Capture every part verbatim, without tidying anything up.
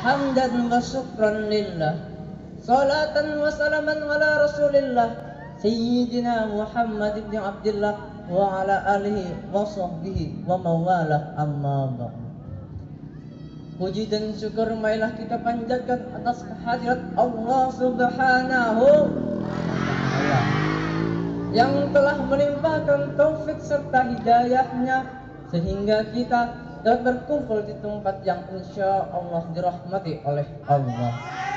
hamdan wa syukran lillah, salatan wa salaman ala rasulillah Sayyidina Muhammad ibn Abdullah wa ala alihi wa sahbihi wa mawalah, amma ba'd. Puji dan syukur marilah kita panjatkan atas kehadirat Allah Subhanahu wa yang telah melimpahkan taufik serta hidayahnya sehingga kita dapat berkumpul di tempat yang insya Allah dirahmati oleh Allah.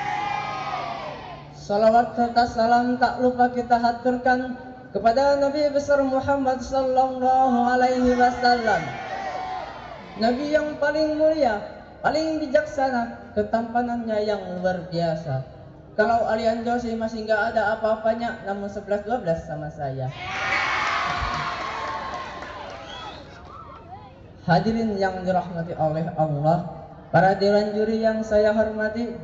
Salawat serta salam tak lupa kita haturkan kepada Nabi besar Muhammad sallallahu alaihi wasallam, Nabi yang paling mulia, paling bijaksana, ketampanannya yang luar biasa. Kalau Alian Josi masih nggak ada apa-apanya, namun sebelas dua belas sama saya. Hadirin yang dirahmati oleh Allah, para dewan juri yang saya hormati,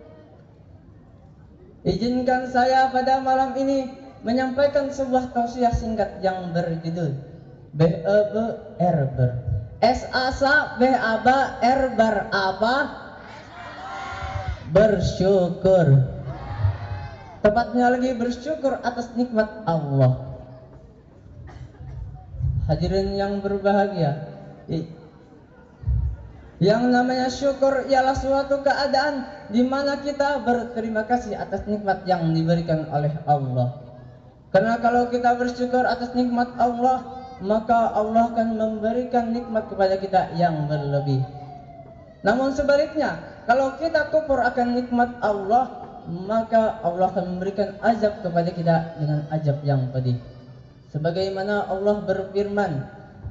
izinkan saya pada malam ini menyampaikan sebuah tausiah singkat yang berjudul B E B R ber S A S A B A B R ber apa? Bersyukur. Tepatnya lagi bersyukur atas nikmat Allah. Hadirin yang berbahagia, yang namanya syukur ialah suatu keadaan di mana kita berterima kasih atas nikmat yang diberikan oleh Allah. Karena kalau kita bersyukur atas nikmat Allah, maka Allah akan memberikan nikmat kepada kita yang berlebih. Namun sebaliknya, kalau kita kufur akan nikmat Allah, maka Allah akan memberikan azab kepada kita dengan azab yang pedih. Sebagaimana Allah berfirman,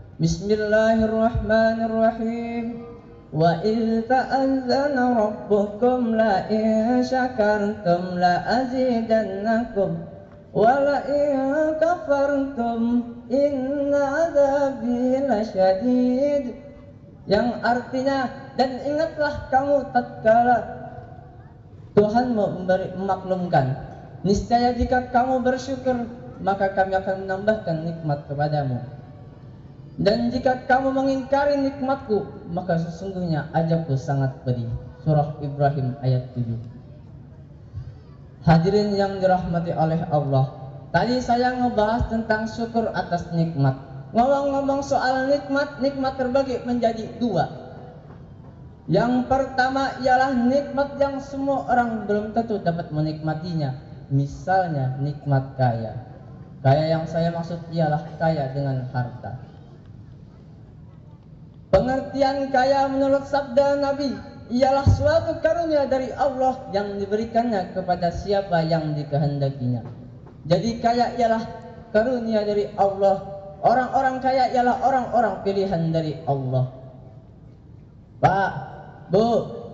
Bismillahirrahmanirrahim. Wa idh ta'azzana rabbukum la in syakartum la azidannakum wa la in kafartum inna adzabi lasyadid. Yang artinya, dan ingatlah kamu tatkala Tuhan memberi memaklumkan, niscaya jika kamu bersyukur maka kami akan menambahkan nikmat kepadamu. Dan jika kamu mengingkari nikmatku, maka sesungguhnya azabku sangat pedih. Surah Ibrahim ayat tujuh. Hadirin yang dirahmati oleh Allah, tadi saya ngebahas tentang syukur atas nikmat. Ngomong-ngomong soal nikmat, nikmat terbagi menjadi dua. Yang pertama ialah nikmat yang semua orang belum tentu dapat menikmatinya. Misalnya nikmat kaya. Kaya yang saya maksud ialah kaya dengan harta. Pengertian kaya menurut sabda Nabi ialah suatu karunia dari Allah yang diberikannya kepada siapa yang dikehendakinya. Jadi kaya ialah karunia dari Allah. Orang-orang kaya ialah orang-orang pilihan dari Allah. Pak, Bu,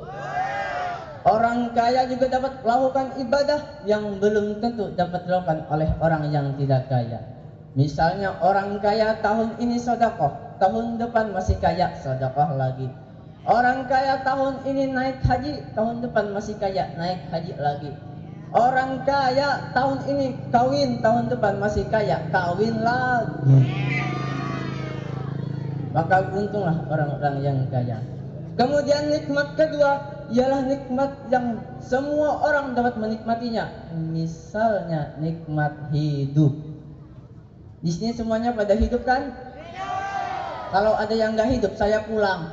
orang kaya juga dapat melakukan ibadah yang belum tentu dapat dilakukan oleh orang yang tidak kaya. Misalnya orang kaya tahun ini sedekah, tahun depan masih kaya sedekah lagi. Orang kaya tahun ini naik haji, tahun depan masih kaya naik haji lagi. Orang kaya tahun ini kawin, tahun depan masih kaya kawin lagi. Maka beruntunglah orang-orang yang kaya. Kemudian nikmat kedua ialah nikmat yang semua orang dapat menikmatinya. Misalnya nikmat hidup. Di sini semuanya pada hidup kan? Hidup. Kalau ada yang nggak hidup, saya pulang.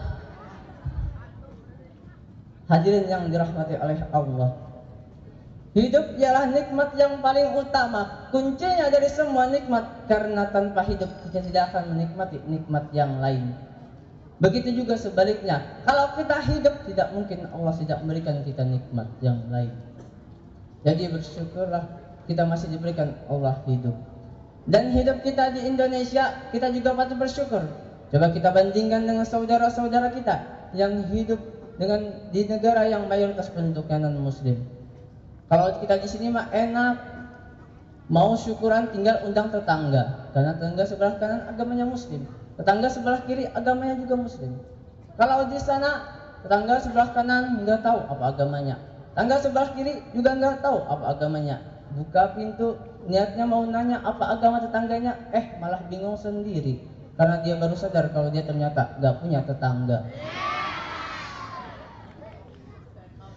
Hadirin yang dirahmati oleh Allah, hidup ialah nikmat yang paling utama, kuncinya dari semua nikmat. Karena tanpa hidup kita tidak akan menikmati nikmat yang lain. Begitu juga sebaliknya, kalau kita hidup tidak mungkin Allah tidak memberikan kita nikmat yang lain. Jadi bersyukurlah kita masih diberikan Allah hidup. Dan hidup kita di Indonesia, kita juga patut bersyukur. Coba kita bandingkan dengan saudara-saudara kita yang hidup dengan di negara yang mayoritas penduduknya non muslim. Kalau kita di sini mah enak, mau syukuran tinggal undang tetangga, karena tetangga sebelah kanan agamanya muslim, tetangga sebelah kiri agamanya juga muslim. Kalau di sana tetangga sebelah kanan nggak tahu apa agamanya, tetangga sebelah kiri juga nggak tahu apa agamanya. Buka pintu niatnya mau nanya apa agama tetangganya, eh malah bingung sendiri karena dia baru sadar kalau dia ternyata nggak punya tetangga.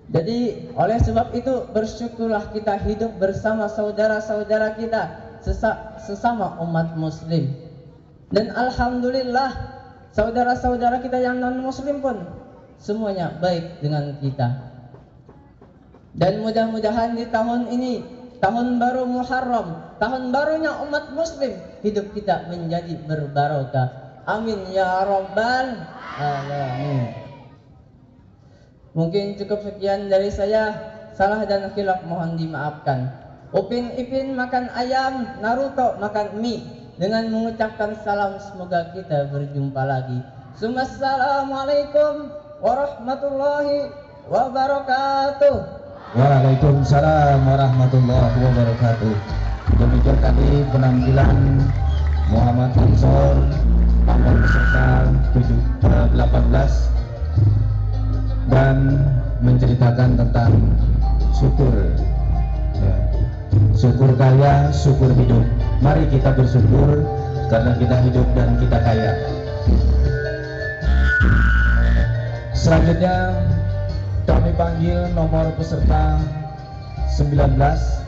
Jadi oleh sebab itu bersyukurlah kita hidup bersama saudara-saudara kita sesa, sesama umat muslim. Dan alhamdulillah saudara-saudara kita yang non muslim pun semuanya baik dengan kita. Dan mudah-mudahan di tahun ini, tahun baru Muharram, tahun barunya umat muslim, hidup kita menjadi berbarokah. Amin ya rabbal alamin. Mungkin cukup sekian dari saya. Salah dan khilaf mohon dimaafkan. Upin Ipin makan ayam, Naruto makan mie. Dengan mengucapkan salam, semoga kita berjumpa lagi. Assalamualaikum warahmatullahi wabarakatuh. Waalaikumsalam warahmatullahi wabarakatuh. Demikian tadi penampilan Muhammad Ansor Pamor peserta delapan belas dan menceritakan tentang syukur, ya. Syukur kaya, syukur hidup. Mari kita bersyukur karena kita hidup dan kita kaya. Selanjutnya kami panggil nomor peserta sembilan belas